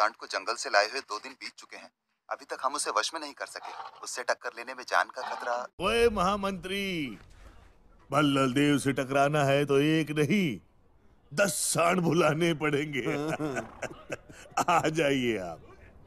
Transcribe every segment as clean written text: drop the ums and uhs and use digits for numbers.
सांड को जंगल से लाए हुए 2 दिन बीत चुके हैं। अभी तक हम उसे वश में नहीं कर सके। उससे टक्कर लेने में जान का खतरा। ओए महामंत्री, भल्लल देव से टकराना है तो एक नहीं 10 सांड बुलाने पड़ेंगे। आ जाइए आप।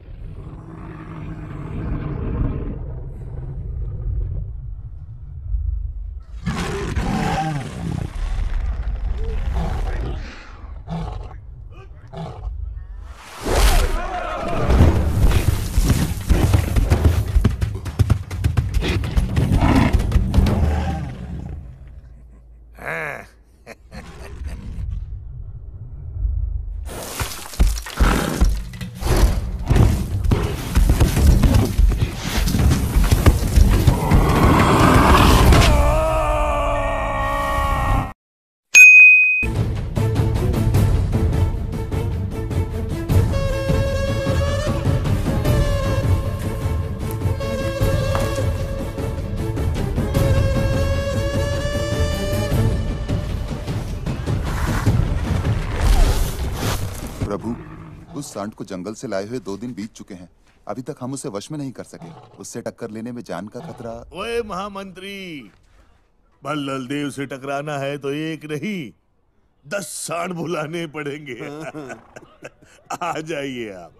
प्रभु, उस सांड को जंगल से लाए हुए 2 दिन बीत चुके हैं। अभी तक हम उसे वश में नहीं कर सके। उससे टक्कर लेने में जान का खतरा। ओए महामंत्री, भल्लल देव से टकराना है तो एक नहीं 10 सांड बुलाने पड़ेंगे। आ जाइए आप।